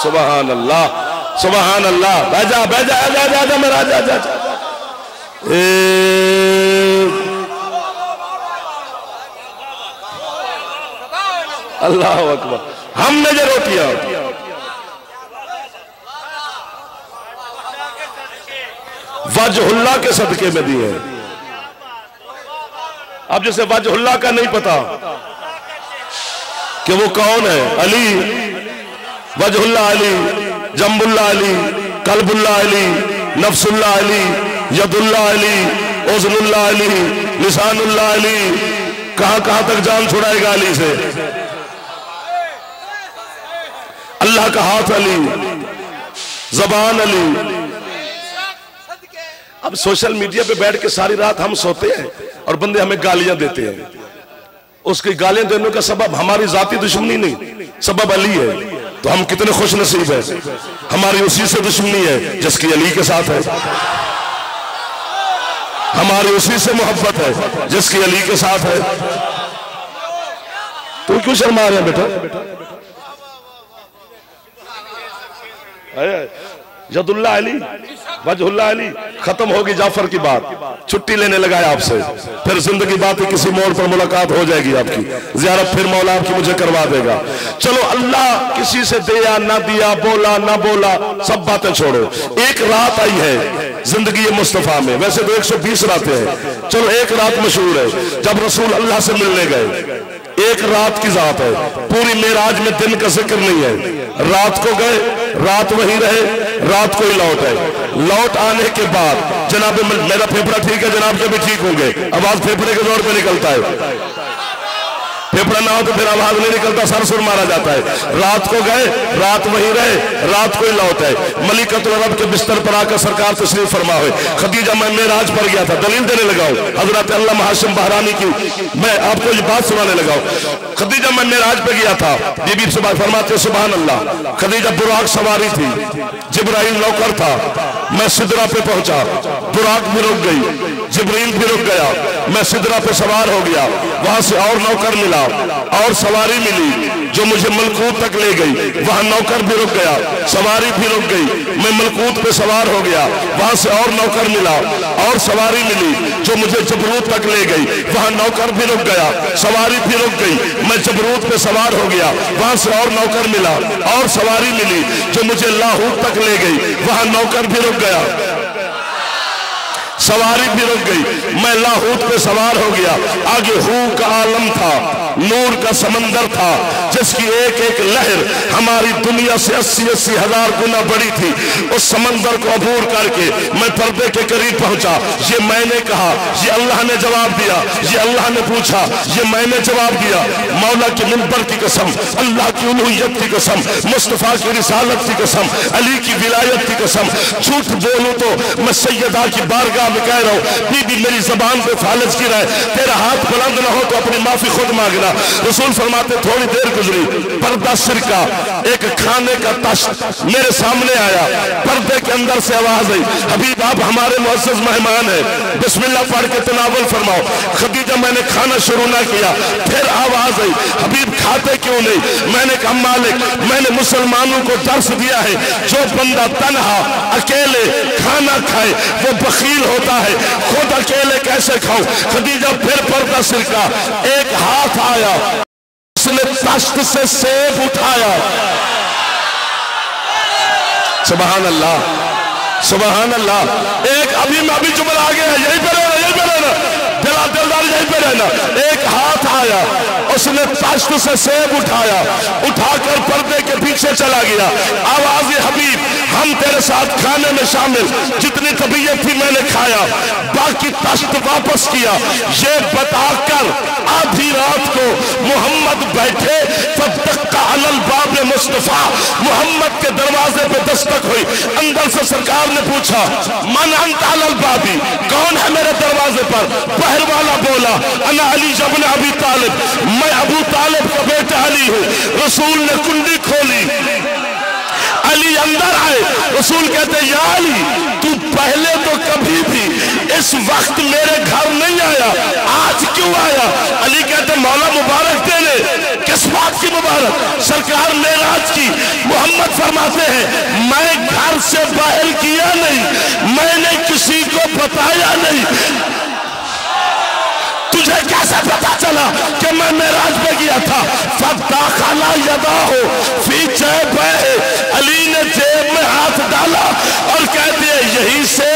सुभान अल्लाह सुभान अल्लाह। बैजा बैजा आजा आजा मेरा आजा आजा। अल्लाह अकबर। हमने जो रोटियां वजहुल्लाह के सदके में दी है। अब जैसे वजहुल्लाह का नहीं पता कि वो कौन है, अली, वजहुल्लाह अली, जम्बुल्लाह अली, कल्बुल्लाह अली, नफ्सुल्लाह अली, यदुल्लाह अली, उज़नुल्लाह अली, लिसानुल्लाह अली, कहां कहां तक जान छुड़ाएगा अली से। अल्लाह का हाथ अली, जबान अली। अब सोशल मीडिया पे बैठ के सारी रात हम सोते हैं और बंदे हमें गालियां देते हैं। उसकी गालियां देने का सबब हमारी जाती दुश्मनी नहीं, सबब अली है। तो हम कितने खुश नसीब है, हमारी उसी से दुश्मनी है जिसकी अली के साथ है। हमारी उसी से मोहब्बत है जिसकी अली के साथ है। तो क्यों शर्मा रहे हैं बेटा? यदुल्लाह अली, वजहुल्लाह अली, खत्म होगी जाफर की बात, छुट्टी लेने लगा है आपसे। फिर जिंदगी बात किसी मोड़ पर मुलाकात हो जाएगी आपकी, ज़ियारत फिर मौला आपकी मुझे करवा देगा। चलो अल्लाह किसी से दिया ना दिया, बोला ना बोला, सब बातें छोड़ो। एक रात आई है जिंदगी मुस्तफा में, वैसे तो 120 रातें हैं, चलो एक रात मशहूर है जब रसूल अल्लाह से मिलने गए। एक रात की जात है, पूरी मेराज में दिन का जिक्र नहीं है। रात को गए, रात वहीं रहे, रात को ही लौट आए। लौट आने के बाद जनाब मेरा फेफड़ा ठीक है, जनाब के भी ठीक होंगे, आवाज फेफड़े के जोर पे निकलता है। फेफड़ा ना हो तो फिर आवाज नहीं निकलता, सर सुर मारा जाता है। रात को गए, रात वहीं रहे, रात को ही लौट आए। मलिकतुल अरब के बिस्तर पर आकर सरकार तशरीफ फरमा हुए। खदीजा मैं मेराज पर गया था, दलील देने लगा हूं हजरत अल्लामा हाशिम बहरानी की, मैं आपको ये बात सुनाने लगा हूं। खदीजा मैं मेराज पे गया था, बीबी सुबह फरमाते सुभान अल्लाह। खदीजा बुराक सवारी थी, जिब्राइल नौकर था। मैं सिदरा पे पहुंचा, बुराक भी रुक गई, जिब्राइल भी रुक गया। मैं सिदरा पे सवार हो गया, वहां से और नौकर मिला और सवारी मिली जो मुझे मलकूत तक ले गई। वहां नौकर भी रुक गया, सवारी भी रुक गई। मैं मलकूत पे सवार हो गया, वहां से और नौकर मिला और सवारी मिली जो मुझे जबरूत तक ले गई। वहां नौकर भी रुक गया, सवारी भी रुक गई। मैं जबरूत पे सवार हो गया, वहां से और नौकर मिला और सवारी मिली जो मुझे लाहौर तक ले गई। वहां नौकर भी रुक गया, सवारी भी रुक गई। मैं लाहौर पे सवार हो गया। आगे हू का आलम था, नूर का समंदर था जिसकी एक एक लहर हमारी दुनिया से 80-80 हजार गुना बड़ी थी। उस समंदर को अबूर करके मैं पर्दे के करीब पहुंचा। ये मैंने कहा, ये अल्लाह ने जवाब दिया, ये अल्लाह ने पूछा, ये मैंने जवाब दिया। मौला की मिंबर की कसम, अल्लाह की उलूहियत की कसम, मुस्तफा की रिसालत की कसम, अली की विलायत की कसम, झूठ बोलूं तो मैं सैयदा की बारगाह में कह रहा हूं, बीबी मेरी जबान पे फालिज गिरा है, तेरा हाथ बुलंद ना हो तो अपनी माफी खुद मांगना। रसूल फरमाते थोड़ी देर गुजरी, पर्दा सिर का एक खाने का तश्त मेरे सामने आया। पर्दे के अंदर से आवाज आई, हबीब आप हमारे मुअज़्ज़ज़ मेहमान हैं, बिस्मिल्लाह पढ़ के तनावुल फरमाओ। खदीजा मैंने खाना शुरू ना किया, फिर आवाज आई, हबीब खाते क्यों नहीं? मैंने कहा मालिक मैंने मुसलमानों को दर्स दिया है, जो बंदा तन्हा अकेले खाना खाए वो बखील होता है, खुद अकेले कैसे खाऊं? खदीजा फिर पर्दा सिर का एक हाथ आया, उसने तश्त से सेब उठाया। सुभान अल्लाह सुभान अल्लाह। एक अभी मैं अभी जुमला आ गया, यहीं पे रहना, यहीं पे रहना, दिलदार यहीं पे रहना। एक हाथ आया, उसने तश्त से सेब उठाया, उठाकर पर्दे के पीछे चला गया। आवाज़ हबीब हम तेरे साथ खाने में शामिल, जितनी तबीयत थी मैंने खाया, बाकी तश्त वापस किया। ये बताकर आधी रात को मोहम्मद बैठे, तब तक का अलल बाब मुस्तफा मोहम्मद के दरवाजे पे दस्तक हुई। अंदर से सरकार ने पूछा मन अंत अलल बाबी, कौन है मेरे दरवाजे पर? बहर वाला बोला अना अली इब्न अबी तालिब, मैं अबू तालिब का बेटा अली हूं। रसूल ने कुंडी खोली, अली अंदर आए। रसूल कहते या अली तू पहले तो कभी भी इस वक्त मेरे घर नहीं आया, आज क्यों आया? अली कहते मौला मुबारक देने, किस वफात की मुबारक। सरकार मेराज की मोहम्मद फरमाते हैं मैं घर से बाहर किया नहीं, मैंने किसी को बताया नहीं। तुझे कैसे पता चला कि मैं मेराज पे गया था? फदाखला यदा हो फी जेब, अली ने जेब में हाथ डाला और कह दिया यही से